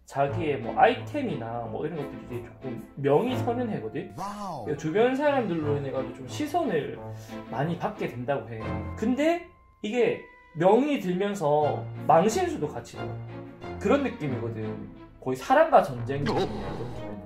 자기의 뭐 아이템이나 뭐 이런 것들이 조금 명이 서는 해거든. 그러니까 주변 사람들로 인해 가지고 좀 시선을 많이 받게 된다고 해. 근데 이게 명이 들면서 망신수도 같이 들어. 그런 느낌이거든. 거의 사랑과 전쟁 느낌이야.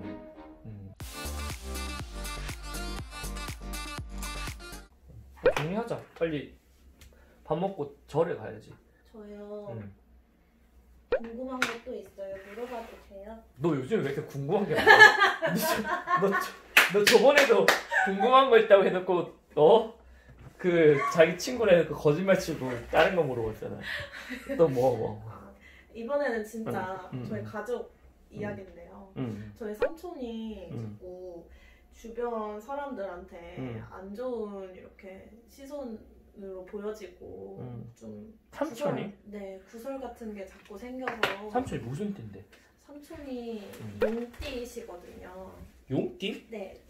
정리하자. 빨리 밥 먹고 절에 가야지. 저요. 궁금한 것도 있어요. 물어봐도 돼요? 너 요즘 왜 이렇게 궁금한 게 많아? 너 저번에도 궁금한 거 있다고 해놓고 그 자기 친구랑 해놓고 거짓말 치고 다른 거 물어봤잖아. 또 뭐. 이번에는 진짜 저희 가족 이야기인데요. 저희 삼촌이 자꾸 주변 사람들한테 안 좋은 이렇게 시선으로 보여지고 좀 삼촌이? 구설 같은 게 자꾸 생겨서. 삼촌이 무슨 띠인데? 삼촌이 용띠시거든요. 용띠? 네.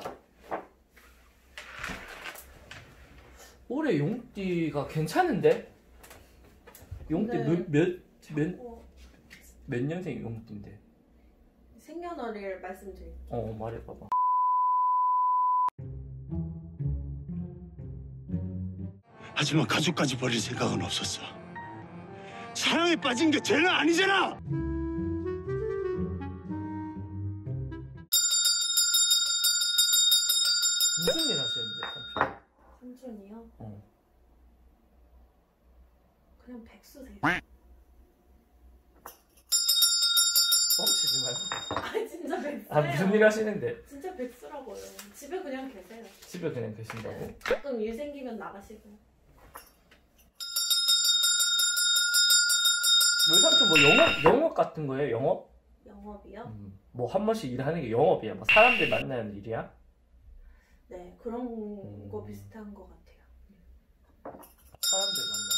올해 용띠가 괜찮은데? 용띠 몇 년생 용띠인데? 생년월일 말씀드릴게요. 말해봐봐. 하지만 가족까지 버릴 생각은 없었어. 사랑에 빠진 게 죄는 아니잖아. 무슨 일 하시는데, 삼촌? 삼촌이요? 그냥 백수세요. 뻥치지 말고. 아니 진짜 백수예요. 무슨 일 하시는데? 진짜 백수라고요. 집에 그냥 계세요. 집에 그냥 계신다고? 가끔 일 생기면 나가시고. 너희 삼촌 뭐 영업 같은 거예요? 영업? 영업이요? 뭐 한 번씩 일하는 게 영업이야? 뭐 사람들 만나는 일이야? 네, 그런 거 비슷한 것 같아요. 사람들 만나는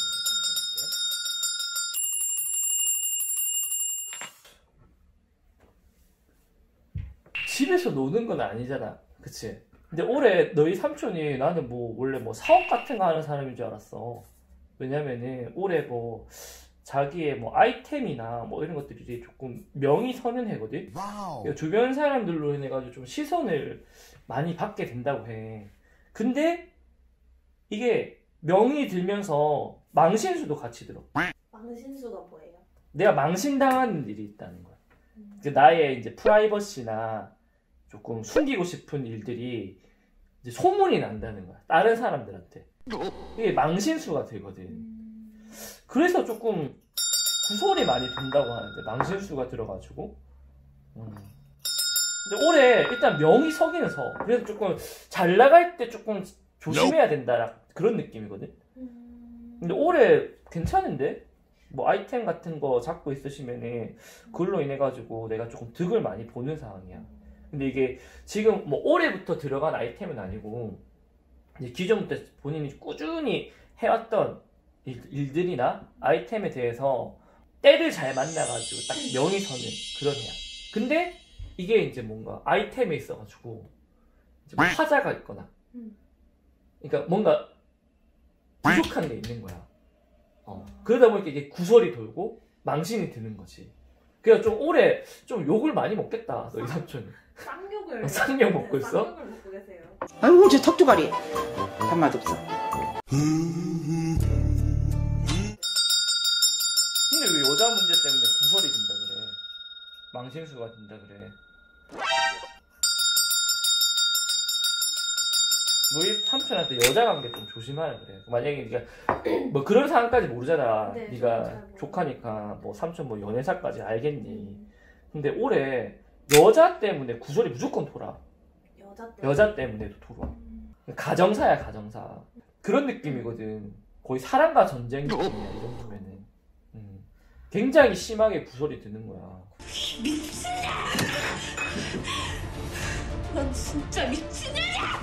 게 집에서 노는 건 아니잖아, 그치? 근데 올해 너희 삼촌이 나는 뭐 원래 뭐 사업 같은 거 하는 사람인 줄 알았어. 왜냐면은 올해 뭐 자기의 뭐 아이템이나 뭐 이런 것들이 조금 명이 서는 해거든. 그러니까 주변 사람들로 인해 가지고 좀 시선을 많이 받게 된다고 해. 근데 이게 명이 들면서 망신수도 같이 들어. 망신수가 뭐예요? 내가 망신당하는 일이 있다는 거야. 나의 이제 프라이버시나 조금 숨기고 싶은 일들이 이제 소문이 난다는 거야. 다른 사람들한테. 이게 망신수가 되거든. 그래서 조금 구설이 많이 돈다고 하는데, 망신수가 들어가지고. 근데 올해 일단 명이 서기는 서. 그래서 조금 잘 나갈 때 조금 조심해야 된다, 그런 느낌이거든. 근데 올해 괜찮은데? 뭐 아이템 같은 거 잡고 있으시면은 그걸로 인해 가지고 내가 조금 득을 많이 보는 상황이야. 근데 이게 지금 뭐 올해부터 들어간 아이템은 아니고 이제 기존부터 본인이 꾸준히 해왔던 일들이나 아이템에 대해서 때를 잘 만나가지고 딱 명이 서는 그런 애야. 근데 이게 이제 뭔가 아이템에 있어가지고 이제 뭐 하자가 있거나, 그러니까 뭔가 부족한 게 있는 거야. 그러다 보니까 이게 구설이 돌고 망신이 드는 거지. 그래서 좀 올해 좀 욕을 많이 먹겠다, 너희 삼촌이. 쌍욕을. 쌍욕 먹고 있어? 쌍욕을 먹고 계세요. 아이고 저 턱두가리 한마디 없어. 근데 왜 여자 문제 때문에 구설이 된다 그래? 망신수가 된다 그래? 너희 삼촌한테 여자 관계 좀 조심하라 그래. 만약에 네가 뭐 그런 상황까지 모르잖아. 네, 네가 조카니까 뭐 삼촌 뭐 연애사까지 알겠니? 근데 올해 여자 때문에 구설이 무조건 돌아. 여자 때문에도 돌아. 가정사야, 가정사. 그런 느낌이거든. 거의 사랑과 전쟁 느낌이야, 이 정도면은. 굉장히 심하게 구설이 드는 거야. 미친년! 넌 진짜 미친년이야!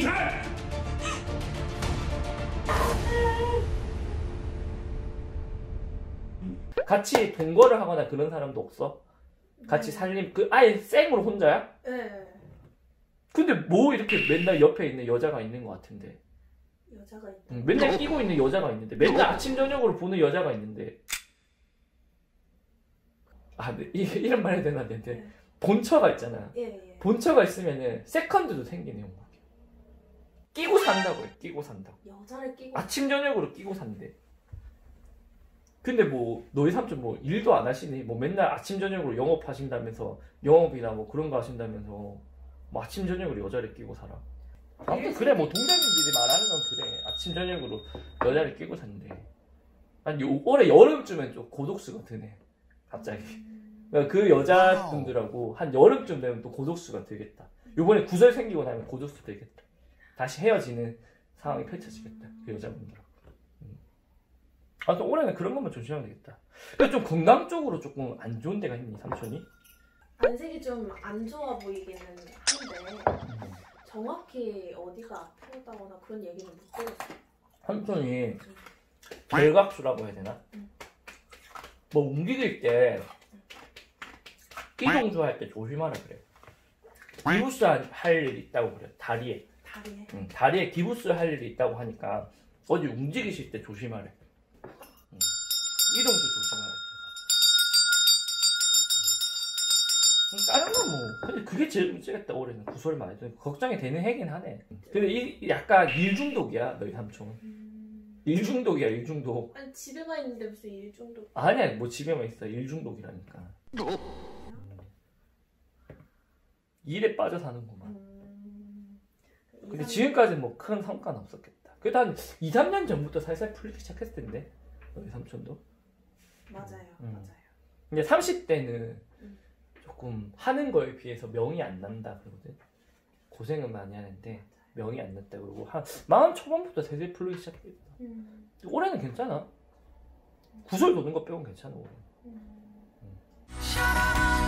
같이 동거를 하거나 그런 사람도 없어? 같이 살림, 아예 생으로 혼자야? 네. 근데 뭐 이렇게 맨날 옆에 있는 여자가 있는 것 같은데. 여자가 있다. 맨날 끼고 있는 여자가 있는데, 맨날 아침 저녁으로 보는 여자가 있는데. 아, 네. 이런 말 해도 되나 안 되는데 네. 본처가 있잖아. 예. 본처가 있으면은 세컨드도 생기네요. 끼고 산다고요. 끼고 산다고. 여자를 끼고 아침 저녁으로 끼고 산대. 근데 뭐 너희 삼촌 뭐 일도 안 하시니? 뭐 맨날 아침 저녁으로 영업하신다면서 영업이나 뭐 그런 거 하신다면서 뭐 아침 저녁으로 여자를 끼고 살아. 아무튼 그래 뭐 동장님들이 말하는 건 그래. 아침 저녁으로 여자를 끼고 산대. 아니 올해 여름쯤엔 좀 고독수가 드네. 갑자기. 그러니까 그 여자분들하고 한 여름쯤 되면 또 고독수가 되겠다. 요번에 구설 생기고 나면 고독수 되겠다. 다시 헤어지는 상황이 펼쳐지겠다. 그 여자분들하고. 아, 또 올해는 그런 것만 조심하면 되겠다. 그러니까 좀 건강 쪽으로 조금 안 좋은 데가 있니, 삼촌이? 안색이 좀 안 좋아 보이기는 한데 정확히 어디가 아프다거나 그런 얘기는 못 들었어요. 삼촌이 결각수라고 해야 되나? 뭐 움직일 때 이동주 할 때 조심하라 그래. 기부스 할 일이 있다고 그래. 다리에. 다리에 기부스 할 일이 있다고 하니까 어디 움직이실 때 조심하래. 이동도 조심하래. 다른 건 뭐 근데 그게 제일 문제겠다. 올해는 구설 많이 좀 걱정이 되는 해긴 하네. 근데 이 약간 일 중독이야 너희 삼촌은. 일 중독이야. 일 중독. 아니 집에만 있는데 무슨 일 중독? 아니야 뭐 집에만 있어. 일 중독이라니까. 일에 빠져 사는구만. 근데 지금까지 뭐 큰 성과는 없었겠다. 그래도 한 2, 3년 전부터 살살 풀리기 시작했을 텐데 너희 삼촌도. 맞아요. 근데 30대는 조금 하는 거에 비해서 명이 안 난다 그러거든. 고생은 많이 하는데 명이 안 났다 그러고 한 40 초반부터 살살 풀리기 시작했다. 올해는 괜찮아. 구설 도는 거 빼고는 괜찮아 올해.